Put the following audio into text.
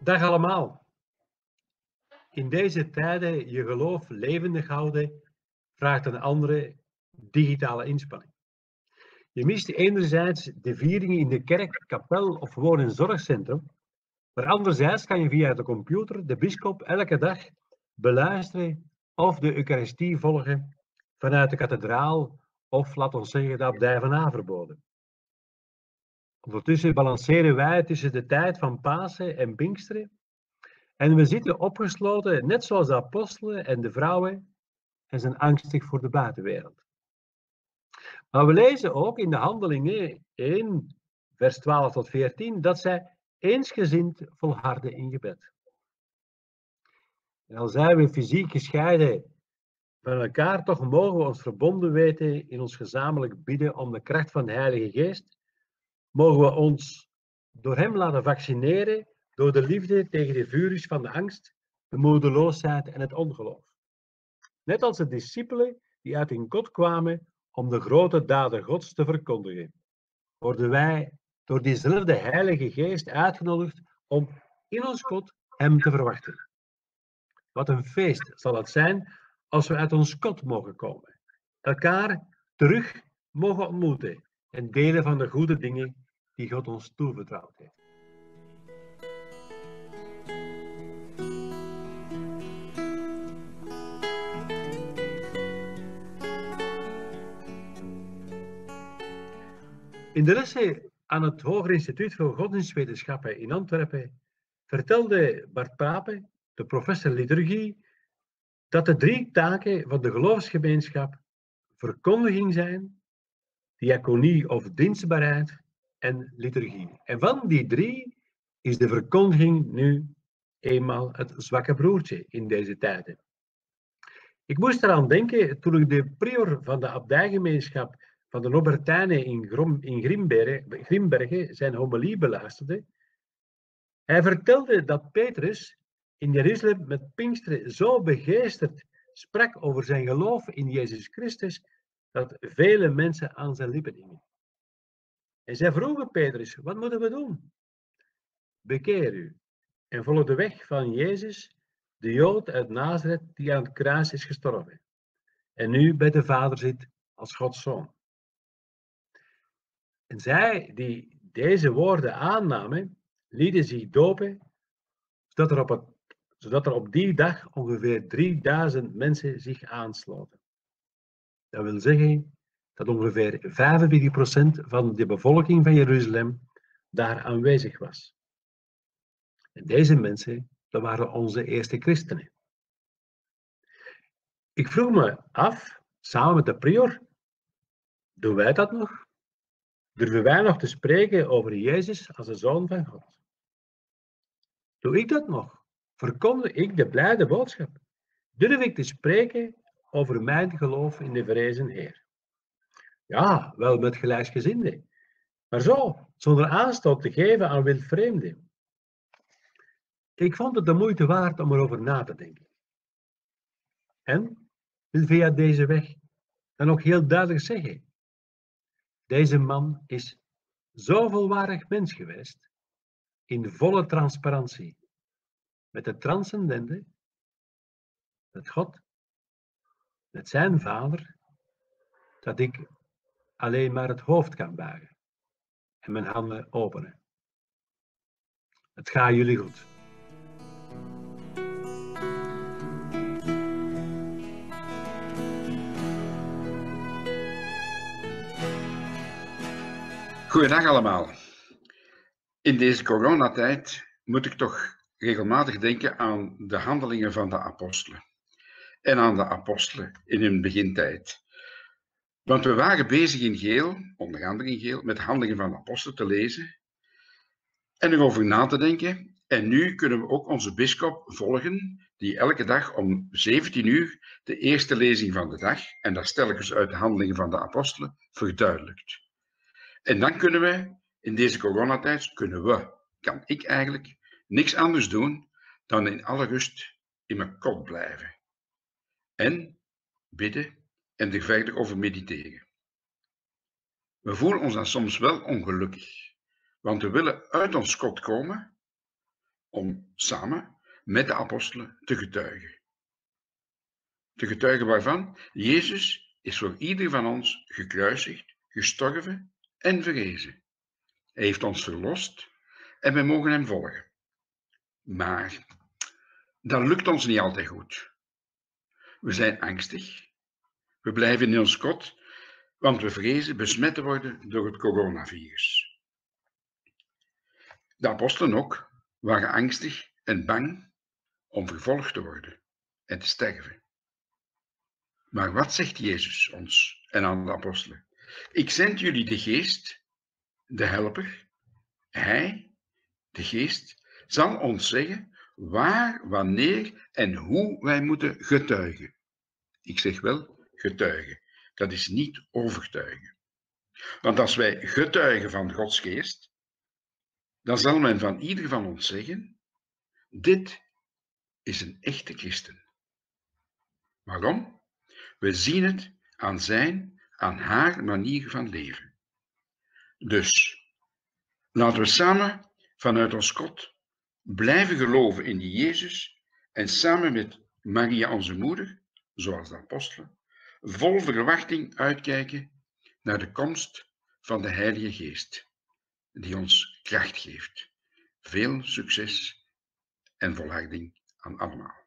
Dag allemaal. In deze tijden je geloof levendig houden vraagt een andere digitale inspanning. Je mist enerzijds de vieringen in de kerk, kapel of woon- en zorgcentrum, maar anderzijds kan je via de computer de bisschop elke dag beluisteren of de Eucharistie volgen vanuit de kathedraal of, laat ons zeggen, de abdij van Averboden. Ondertussen balanceren wij tussen de tijd van Pasen en Pinksteren. En we zitten opgesloten, net zoals de apostelen en de vrouwen, en zijn angstig voor de buitenwereld. Maar we lezen ook in de Handelingen 1, vers 12 tot 14, dat zij eensgezind volharden in gebed. En al zijn we fysiek gescheiden van elkaar, toch mogen we ons verbonden weten in ons gezamenlijk bidden om de kracht van de Heilige Geest. Mogen we ons door Hem laten vaccineren door de liefde tegen de virus van de angst, de moedeloosheid en het ongeloof. Net als de discipelen die uit hun kot kwamen om de grote daden Gods te verkondigen, worden wij door diezelfde Heilige Geest uitgenodigd om in ons kot Hem te verwachten. Wat een feest zal het zijn als we uit ons kot mogen komen, elkaar terug mogen ontmoeten en delen van de goede dingen die God ons toevertrouwd heeft. In de lessen aan het Hoger Instituut voor Godsdienstwetenschappen in Antwerpen vertelde Bart Pape, de professor liturgie, dat de 3 taken van de geloofsgemeenschap verkondiging zijn, diaconie of dienstbaarheid en liturgie. En van die 3 is de verkondiging nu eenmaal het zwakke broertje in deze tijden. Ik moest eraan denken toen ik de prior van de abdijgemeenschap van de Norbertijnen in Grimbergen zijn homilie beluisterde. Hij vertelde dat Petrus in Jeruzalem met Pinksteren zo begeesterd sprak over zijn geloof in Jezus Christus, dat vele mensen aan zijn lippen hingen. En zij vroegen Petrus, wat moeten we doen? Bekeer u en volg de weg van Jezus, de Jood uit Nazareth die aan het kruis is gestorven en nu bij de Vader zit als Gods Zoon. En zij die deze woorden aannamen, lieten zich dopen, zodat er op die dag ongeveer 3000 mensen zich aansloten. Dat wil zeggen dat ongeveer 45% van de bevolking van Jeruzalem daar aanwezig was. En deze mensen, dat waren onze eerste christenen. Ik vroeg me af, samen met de prior, doen wij dat nog? Durven wij nog te spreken over Jezus als de Zoon van God? Doe ik dat nog? Verkondig ik de blijde boodschap? Durf ik te spreken over mijn geloof in de verrezen Heer? Ja, wel met gelijksgezinden, maar zo, zonder aanstoot te geven aan wildvreemden. Ik vond het de moeite waard om erover na te denken. En wil via deze weg dan ook heel duidelijk zeggen: deze man is zo volwaardig mens geweest, in volle transparantie, met het transcendente, met God, met zijn Vader, dat ik alleen maar het hoofd kan buigen en mijn handen openen. Het gaat jullie goed. Goeiedag allemaal. In deze coronatijd moet ik toch regelmatig denken aan de handelingen van de apostelen. En aan de apostelen in hun begintijd. Want we waren bezig in Geel, onder andere in Geel, met de handelingen van de apostelen te lezen en erover na te denken. En nu kunnen we ook onze bisschop volgen, die elke dag om 17 uur de eerste lezing van de dag, en dat telkens uit de handelingen van de apostelen, verduidelijkt. En dan kunnen we, in deze coronatijd, kan ik eigenlijk niks anders doen dan in alle rust in mijn kot blijven. En bidden en er verder over mediteren. We voelen ons dan soms wel ongelukkig, want we willen uit ons kot komen, om samen met de apostelen te getuigen. Te getuigen waarvan? Jezus is voor ieder van ons gekruisigd, gestorven en verrezen. Hij heeft ons verlost en we mogen hem volgen. Maar dat lukt ons niet altijd goed. We zijn angstig. We blijven in ons kot, want we vrezen besmet te worden door het coronavirus. De apostelen ook waren angstig en bang om vervolgd te worden en te sterven. Maar wat zegt Jezus ons en aan de apostelen? Ik zend jullie de Geest, de Helper. Hij, de Geest, zal ons zeggen waar, wanneer en hoe wij moeten getuigen. Ik zeg wel getuigen. Dat is niet overtuigen. Want als wij getuigen van Gods Geest, dan zal men van ieder van ons zeggen, dit is een echte christen. Waarom? We zien het aan haar manier van leven. Dus laten we samen vanuit ons kot blijven geloven in die Jezus en samen met Maria onze moeder, zoals de apostelen, vol verwachting uitkijken naar de komst van de Heilige Geest, die ons kracht geeft. Veel succes en volharding aan allemaal.